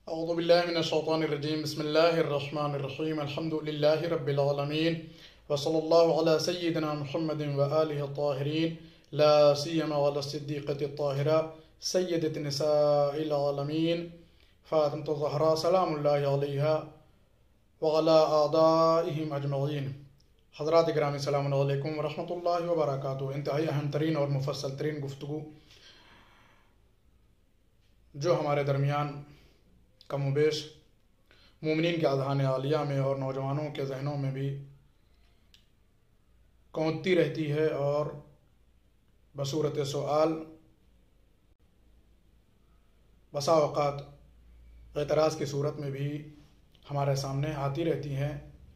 اعوذ باللہ من الشیطان الرجیم بسم اللہ الرحمن الرحیم الحمد للہ رب العالمین وصلی اللہ علی سیدنا محمد وآلہ الطاہرین لا سیما علی الصدیقۃ الطاہرہ سیدۃ نساء العالمین فاطمۃ الزہراء سلام اللہ علیہا وعلی اعدائہم اجمعین۔ حضرات گرامی السلام علیکم ورحمۃ اللہ وبرکاتہ۔ انتہائی اہم ترین اور مفصل ترین گفتگو جو ہمارے درمیان کم و بیش مومنین کے اذہان عالیہ میں اور نوجوانوں کے ذہنوں میں بھی کونتی رہتی ہے اور بصورت سوال بسا اوقات اعتراض کی صورت میں بھی ہمارے سامنے آتی رہتی ہیں،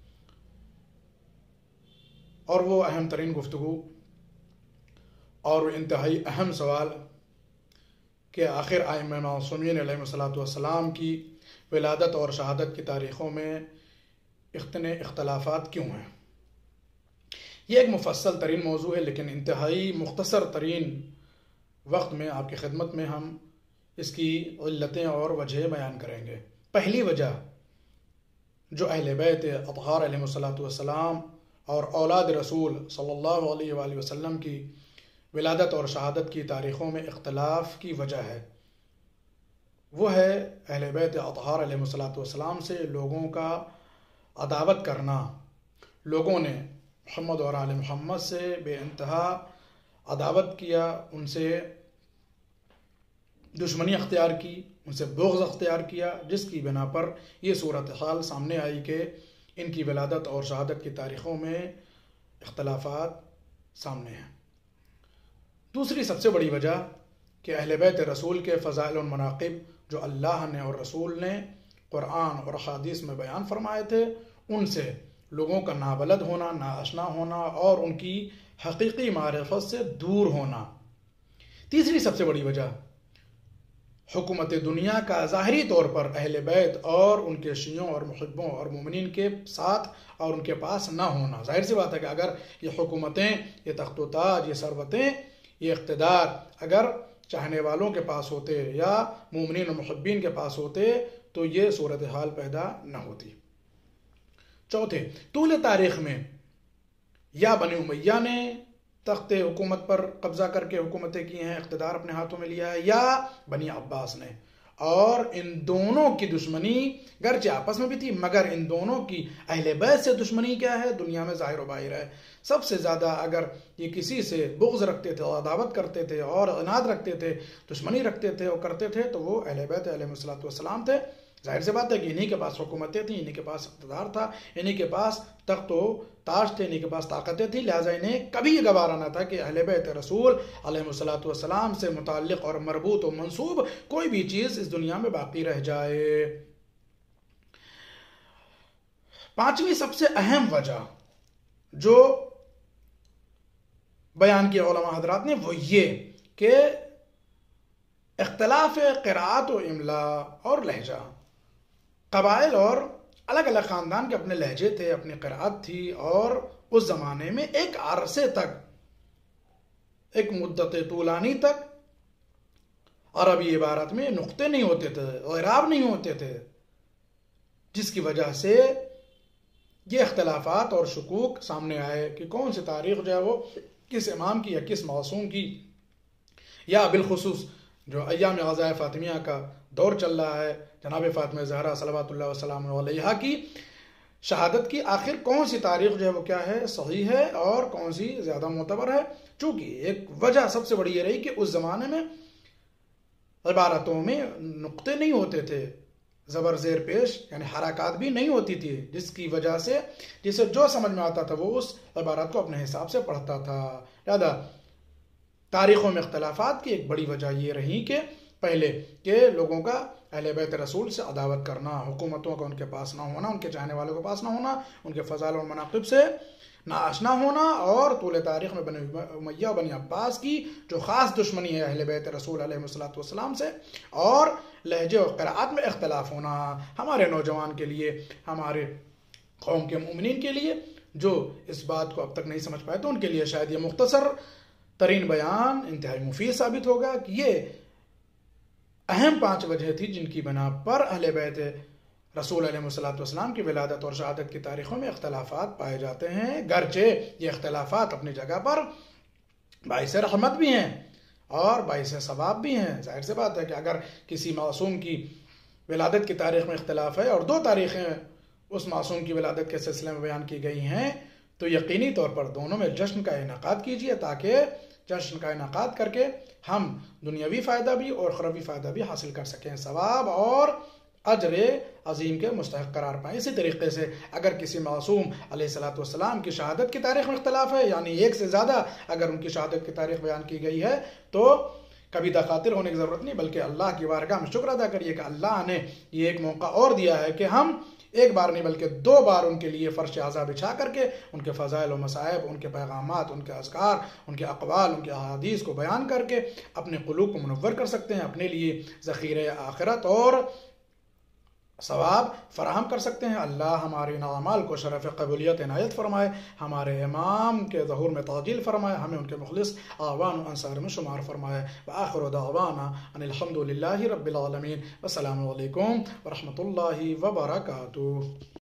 اور وہ اہم ترین گفتگو اور انتہائی اہم سوال کہ آخر ائمہ معصومین علیہ الصلوۃ والسلام کی ولادت اور شہادت کی تاریخوں میں اتنے اختلافات کیوں ہیں؟ یہ ایک مفصل ترین موضوع ہے، لیکن انتہائی مختصر ترین وقت میں آپ کی خدمت میں ہم اس کی علتیں اور وجہ بیان کریں گے۔ پہلی وجہ جو اہل بیت اطہار علیہ الصلوۃ والسلام اور اولاد رسول صلی اللہ علیہ وآلہ وسلم کی ولادت اور شہادت کی تاریخوں میں اختلاف کی وجہ ہے، وہ ہے اہل بیت اطہار علیہ الصلوۃ والسلام سے لوگوں کا عداوت کرنا۔ لوگوں نے محمد اور آل محمد سے بے انتہا عداوت کیا، ان سے دشمنی اختیار کی، ان سے بغض اختیار کیا، جس کی بنا پر یہ صورتحال سامنے آئی کہ ان کی ولادت اور شہادت کی تاریخوں میں اختلافات سامنے ہیں۔ دوسری سب سے بڑی وجہ کہ اہل بیت رسول کے فضائل و مناقب جو اللہ نے اور رسول نے قرآن اور حدیث میں بیان فرمائے تھے، ان سے لوگوں کا نابلد ہونا، ناآشنا ہونا اور ان کی حقیقی معرفت سے دور ہونا۔ تیسری سب سے بڑی وجہ حکومت دنیا کا ظاہری طور پر اہل بیت اور ان کے شیعوں اور محبوں اور مومنین کے ساتھ اور ان کے پاس نہ ہونا۔ ظاہر سی بات ہے کہ اگر یہ حکومتیں، یہ تخت و تاج، یہ ثروتیں، یہ اقتدار اگر چاہنے والوں کے پاس ہوتے یا مومنین و محبین کے پاس ہوتے تو یہ صورتحال پیدا نہ ہوتی۔ چوتھے، طول تاریخ میں یا بنی امیہ نے تخت حکومت پر قبضہ کر کے حکومتیں کی ہیں، اقتدار اپنے ہاتھوں میں لیا ہے، یا بنی عباس نے، اور ان دونوں کی دشمنی گرچہ آپس میں بھی تھی، مگر ان دونوں کی اہل بیت سے دشمنی کیا ہے دنیا میں ظاہر و باہر ہے۔ سب سے زیادہ اگر یہ کسی سے بغض رکھتے تھے، عداوت کرتے تھے اور عناد رکھتے تھے، دشمنی رکھتے تھے اور کرتے تھے تو وہ اہل بیت علیہ الصلوۃ والسلام تھے۔ ظاہر سی بات ہے کہ انہی کے پاس حکومتیں تھیں، انہی کے پاس اقتدار تھا، انہی کے پاس تخت و تاج تھے، انہی کے پاس طاقتیں تھیں، لہٰذا انہیں کبھی یہ گوارا نہ تھا کہ اہل بیت رسول علیہ الصلوۃ والسلام سے متعلق اور مربوط و منسوب کوئی بھی چیز اس دنیا میں باقی رہ جائے۔ پانچویں سب سے اہم وجہ جو بیان کی علماء حضرات نے وہ یہ کہ اختلاف قراءت و املا اور لہجہ، قبائل اور الگ الگ خاندان کے اپنے لہجے تھے، اپنی قراءت تھی، اور اس زمانے میں ایک عرصے تک، ایک مدت طولانی تک عربی عبارت میں نقطے نہیں ہوتے تھے، اعراب نہیں ہوتے تھے، جس کی وجہ سے یہ اختلافات اور شکوک سامنے آئے کہ کون سی تاریخ جو ہے وہ کس امام کی یا کس معصوم کی، یا بالخصوص جو ایام غزوہ فاطمیہ کا دور چل رہا ہے، جناب فاطمہ زہرا صلوات اللہ وسلام علیہا کی شہادت کی، آخر کون سی تاریخ جو ہے وہ کیا ہے صحیح ہے اور کون سی زیادہ معتبر ہے۔ چونکہ ایک وجہ سب سے بڑی یہ رہی کہ اس زمانے میں عبارتوں میں نقطے نہیں ہوتے تھے، زبر زیر پیش یعنی حرکات بھی نہیں ہوتی تھی، جس کی وجہ سے جسے جو سمجھ میں آتا تھا وہ اس عبارت کو اپنے حساب سے پڑھتا تھا۔ لہذا تاریخوں میں اختلافات کی ایک بڑی وجہ یہ رہی کہ پہلے کہ لوگوں کا اہل بیت رسول سے عداوت کرنا، حکومتوں کا ان کے پاس نہ ہونا، ان کے چاہنے والوں کے پاس نہ ہونا، ان کے فضائل و مناقب سے ناآشنا ہونا، اور طول تاریخ میں بنی امیہ و بنی عباس کی جو خاص دشمنی ہے اہل بیت رسول علیہ الصلوۃ والسلام سے، اور لہجے اور قراءت میں اختلاف ہونا۔ ہمارے نوجوان کے لیے، ہمارے قوم کے مومنین کے لیے جو اس بات کو اب تک نہیں سمجھ پائے تو ان کے لیے شاید یہ مختصر ترین بیان انتہائی مفید ثابت ہوگا کہ یہ اہم 5 وجہ تھی جن کی بنا پر اہل بیت رسول علیہ والسلام کی ولادت اور شہادت کی تاریخوں میں اختلافات پائے جاتے ہیں، گرچہ یہ اختلافات اپنی جگہ پر باعث رحمت بھی ہیں اور باعث ثواب بھی ہیں۔ ظاہر سی بات ہے کہ اگر کسی معصوم کی ولادت کی تاریخ میں اختلاف ہے اور 2 تاریخیں اس معصوم کی ولادت کے سلسلے میں بیان کی گئی ہیں تو یقینی طور پر دونوں میں جشن کا انعقاد کیجیے، تاکہ جشن کا انعقاد کر کے ہم دنیاوی فائدہ بھی اور اخروی فائدہ بھی حاصل کر سکیں، ثواب اور اجر عظیم کے مستحق قرار پائیں۔ اسی طریقے سے اگر کسی معصوم علیہ السلام کی شہادت کی تاریخ میں اختلاف ہے، یعنی 1 سے زیادہ اگر ان کی شہادت کی تاریخ بیان کی گئی ہے، تو کبھی دخاطر ہونے کی ضرورت نہیں، بلکہ اللہ کی بارگاہ میں شکر ادا کریے کہ اللہ نے یہ ایک موقع اور دیا ہے کہ ہم ایک بار نہیں بلکہ 2 بار ان کے لیے فرش اعضا بچھا کر کے ان کے فضائل و مصائب، ان کے پیغامات، ان کے اذکار، ان کے اقوال، ان کے احادیث کو بیان کر کے اپنے قلوب کو منور کر سکتے ہیں، اپنے لیے ذخیرہ آخرت اور ثواب فراہم کر سکتے ہیں۔ اللہ ہمارے ان اعمال کو شرف قبولیت عنایت فرمائے، ہمارے امام کے ظہور میں تعجیل فرمائے، ہمیں ان کے مخلص اعوان و انصار میں شمار فرمائے۔ وآخر دعوانا ان الحمد للہ رب العالمین۔ والسلام علیکم ورحمۃ اللہ وبرکاتہ۔